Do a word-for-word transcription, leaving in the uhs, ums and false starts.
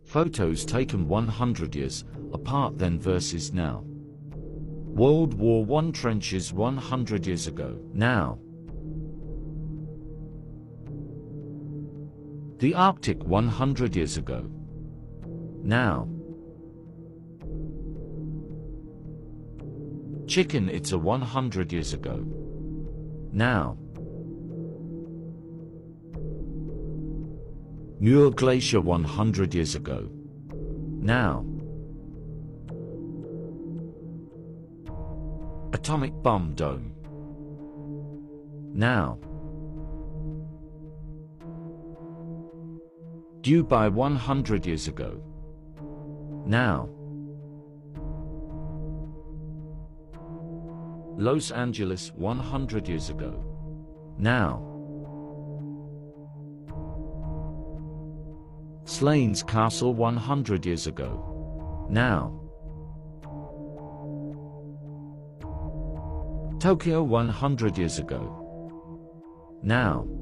Photos taken one hundred years apart then versus now. World War One trenches one hundred years ago. Now. The Arctic one hundred years ago. Now. Chichen Itza one hundred years ago. Now. Muir Glacier one hundred years ago. Now. Atomic Bomb Dome. Now. Dubai one hundred years ago. Now. Los Angeles one hundred years ago. Now. Slains Castle one hundred years ago. Now. Tokyo one hundred years ago. Now.